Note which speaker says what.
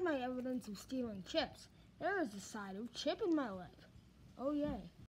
Speaker 1: have my evidence of stealing chips. There is a side of chip in my life. Oh, yay.